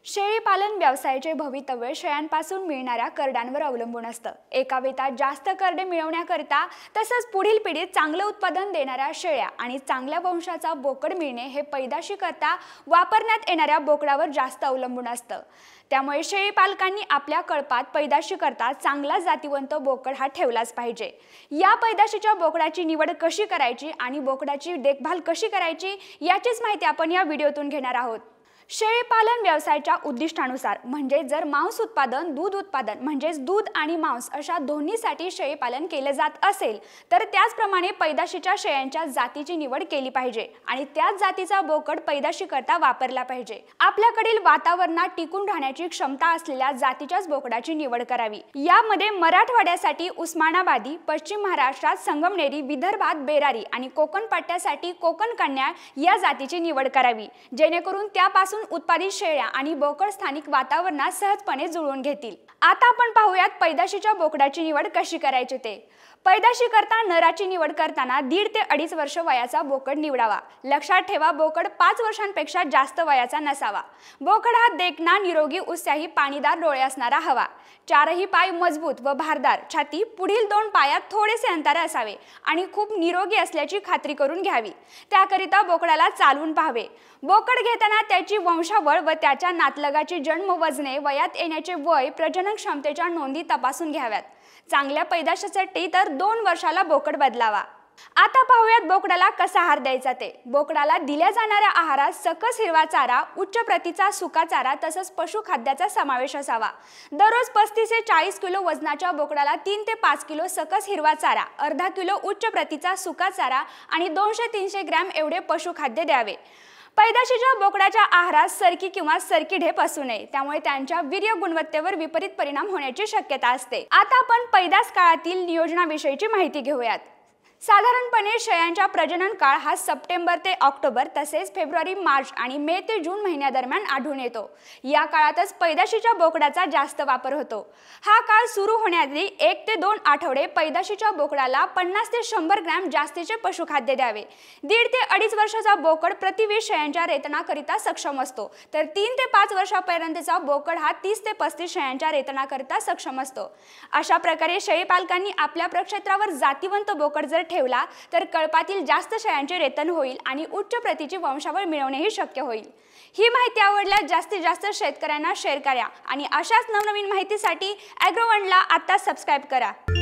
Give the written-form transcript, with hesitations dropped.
शेळीपालन व्यवसायाचे भवितव्य शेळ्यांपासून मिळणाऱ्या करडांवर अवलंबून असतं। एका वेळेत जास्त करडे मिळवण्याकरिता तसंच पुढील पिढीत चांगलं उत्पादन देणाऱ्या शेळ्या आणि चांगल्या वंशाचा बोकड मिळणे हे पैदाशी करता वापरण्यात येणाऱ्या बोकडावर जास्त अवलंबून असतं। त्यामुळे शेळीपालकांनी आपल्या कळपात पैदाशी करता चांगला जातीवंत बोकड हा ठेवलाच पाहिजे। या पैदाशीच्या बोकडाची निवड कशी करायची आणि बोकडाची देखभाल कशी करायची याचीच माहिती आपण या व्हिडिओतून घेणार आहोत। शेळीपालन व्यवसायाच्या उद्दिष्टानुसार म्हणजे जर मांस उत्पादन, दूध उत्पादन म्हणजे दूध आणि मांस अशा दोन्हीसाठी शेळीपालन केले जात असेल तर त्याचप्रमाणे पैदाशीच्या शेळ्यांच्या जातीची निवड केली पाहिजे आणि त्याच जातीचा बोकड पैदाशी करता वापरला पाहिजे। आपल्याकडील वातावरणात टिकून राहण्याची क्षमता असलेल्या जातीच्याच बोकडाची निवड करावी। यामध्ये मराठवाड्यासाठी उस्मानाबादी, पश्चिम महाराष्ट्रात संगमनेरी, विदर्भात बेरारी आणि कोकण पट्ट्यासाठी कोकण कन्या या जातीची निवड करावी, जेणेकरून त्यापासून उत्पादित शेळ्या आणि बोकड स्थानिक वातावरणात सहजपणे जुळवून घेतील। आता आपण पाहूयात पैदाशीच्या बोकडाची निवड कशी करायची ते। पैदाशी करता नराची निवड करताना 1.5 ते 2.5 वर्ष वयाचा बोकड निवडावा। लक्षात ठेवा, बोकड 5 वर्षांपेक्षा जास्त वयाचा नसावा। बोकड हा देखणा, निरोगी, उत्साही, पाणीदार डोळे असणारा हवा। चारही पाय मजबूत व भारदार, छाती पुढील 2 पायात थोडेसे अंतर असावे आणि खूप निरोगी असल्याची खात्री करून घ्यावी। त्याकरिता बोकडाला चालवून पाहावे। बोकड घेताना त्याची वंशावळ व त्याच्या नातलगाची जन्म, वजने, वयात येण्याचे वय, प्रजनन क्षमतेच्या नोंदी तपासून घ्याव्यात। चांगल्या पैदाशीसाठी तर 2 वर्षाला बोकड बदलावा। आता पाहूयात बोकडाला कसा आहार द्यायचा ते। बोकडाला दिल्या जाणाऱ्या आहारात सकस हिरवा चारा, उच्च प्रतीचा सुका चारा तसंच पशुखाद्याचा समावेश असावा। दररोज 35 ते 40 किलो वजनाच्या बोकडाला 3 ते 5 किलो सकस हिरवा चारा, अर्धा किलो उच्च प्रतीचा सुका चारा आणि 200-300 ग्रॅम एवढे पशुखाद्य द्यावे। पैदाशीच्या बोकडाच्या आहारात सरकी किंवा सरकी ढेप असू नये, त्यामुळे त्यांच्या वीर्य गुणवत्तेवर विपरीत परिणाम होण्याची शक्यता असते। आता आपण पैदास काळातील नियोजनाविषयीची माहिती घेऊयात। साधारणपणे शेळ्यांचा प्रजनन काळ हा सप्टेंबर ते ऑक्टोबर तसेच फेब्रुवारी, मार्च आणि मे ते जून महिन्यादरम्यान आढळून येतो। या काळातच पैदाशीच्या बोकडाचा जास्त वापर होतो। हा काळ सुरू होण्याआधी 1 ते 2 आठवडे पैदाशीच्या बोकडाला 50 ते 100 ग्रॅम जास्तीचे पशुखाद्य द्यावे। 1.5 ते 2.5 वर्षाचा बोकड प्रति शेळ्यांच्या रेतनाकरिता सक्षम असतो, तर 3 ते 5 वर्षापर्यंतचा बोकड हा 30 ते 35 शेळ्यांच्या रेतनाकरिता सक्षम असतो। अशा प्रकारे शेळीपालकांनी आपल्या प्रक्षेत्रावर जातीवंत बोकड जर ठेवला तर कळपातील जास्त शेळ्यांचे रेतन होईल आणि उच्च प्रतीची वंशावळ मिळवणेही शक्य होईल। ही माहिती आवडल्यास जास्तीत जास्त शेतकऱ्यांना शेअर करा आणि अशाच नवनवीन माहितीसाठी ॲग्रोवनला आता सबस्क्राइब करा।